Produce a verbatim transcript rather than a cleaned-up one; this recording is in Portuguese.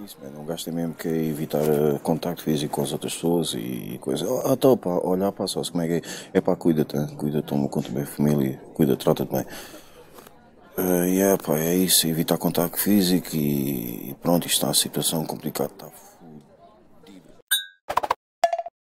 isso, mano. Um gajo tem mesmo que evitar eh, contacto físico com as outras pessoas e coisa. Ah, então, pá, olhar, pá, só como é que é. É pá, cuida-te, hein? Cuida-te, toma conta bem a família, cuida, trata-te bem. Eh, e é, pá, é isso, evitar contacto físico e, e pronto, isto está a situação complicada, tá